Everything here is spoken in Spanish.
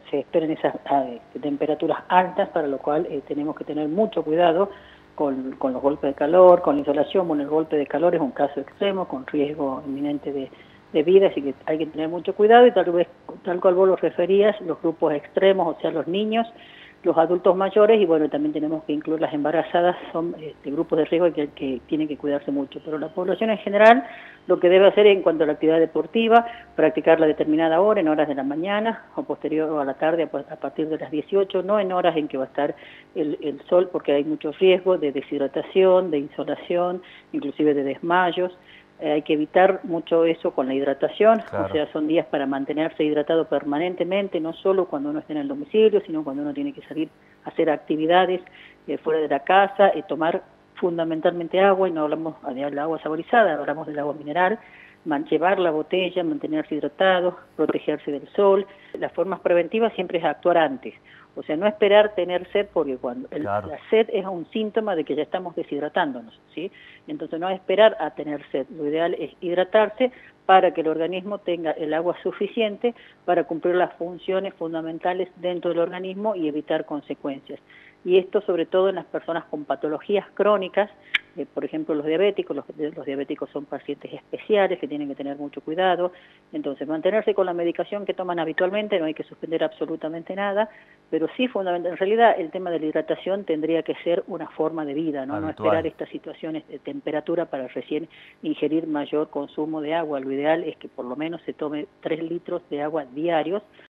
se esperen esas temperaturas altas, para lo cual tenemos que tener mucho cuidado con los golpes de calor, con la insolación. Bueno, el golpe de calor es un caso extremo, con riesgo inminente de vida, así que hay que tener mucho cuidado, y tal cual vos lo referías, los grupos extremos, o sea, los niños, los adultos mayores, y bueno, también tenemos que incluir las embarazadas, son grupos de riesgo que tienen que cuidarse mucho. Pero la población en general lo que debe hacer en cuanto a la actividad deportiva, practicarla a determinada hora, en horas de la mañana o posterior a la tarde, a partir de las 18, no en horas en que va a estar el sol, porque hay mucho riesgo de deshidratación, de insolación, inclusive de desmayos. Hay que evitar mucho eso con la hidratación, Claro. o sea, son días para mantenerse hidratado permanentemente, no solo cuando uno está en el domicilio, sino cuando uno tiene que salir a hacer actividades fuera de la casa, tomar fundamentalmente agua, y no hablamos del agua saborizada, hablamos del agua mineral, llevar la botella, mantenerse hidratado, protegerse del sol. Las formas preventivas siempre es actuar antes. O sea, no esperar tener sed, porque cuando Claro. la sed es un síntoma de que ya estamos deshidratándonos, ¿sí? Entonces no esperar a tener sed. Lo ideal es hidratarse para que el organismo tenga el agua suficiente para cumplir las funciones fundamentales dentro del organismo y evitar consecuencias. Y esto sobre todo en las personas con patologías crónicas, por ejemplo los diabéticos. Los diabéticos son pacientes especiales que tienen que tener mucho cuidado. Entonces mantenerse con la medicación que toman habitualmente, no hay que suspender absolutamente nada, pero sí fundamental. En realidad el tema de la hidratación tendría que ser una forma de vida, ¿no? No esperar Habitual. estas situaciones de temperatura para recién ingerir mayor consumo de agua. Lo ideal es que por lo menos se tome 3 litros de agua diarios